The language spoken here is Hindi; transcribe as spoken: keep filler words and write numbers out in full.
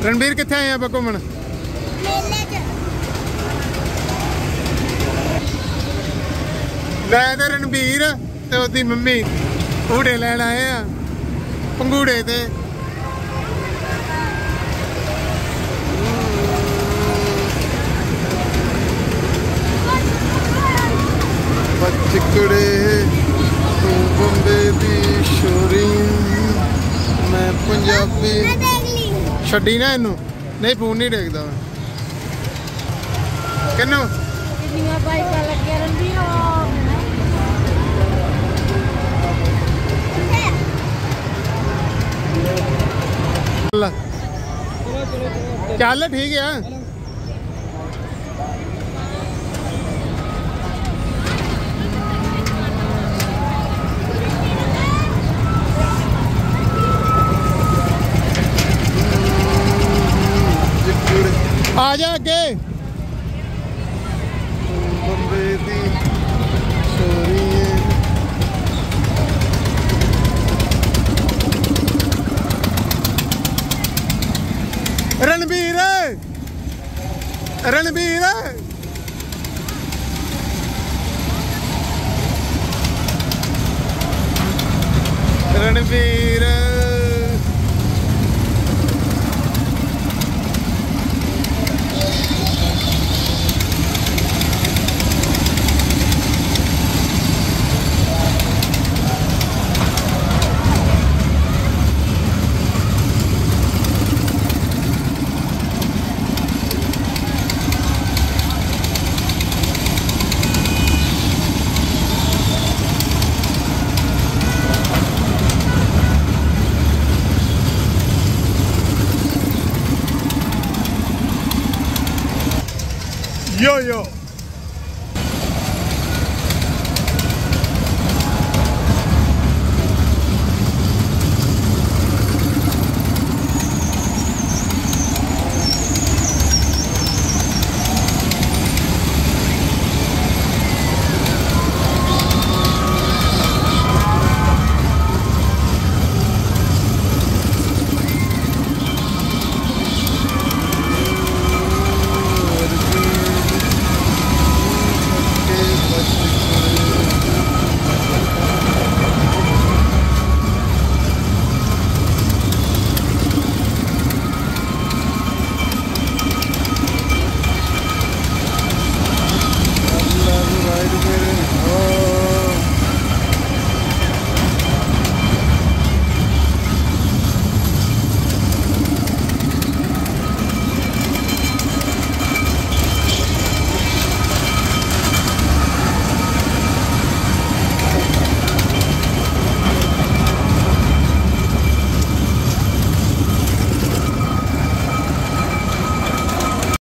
रणबीर कित्थे आए आप घूमन? मैं ते रणबीर ते उसदी मम्मी घूड़े लैन आए हैं पंगूड़े ते। चिकड़े तू बंबे दी छोरी मैं पंजाबी छड्डी ना इनू नहीं फोन नहीं देखता मैं किन्नू चल ठीक है। आ जा अगे बंबे दी छोरी रणबीर रणबीर रणबीर Yo yo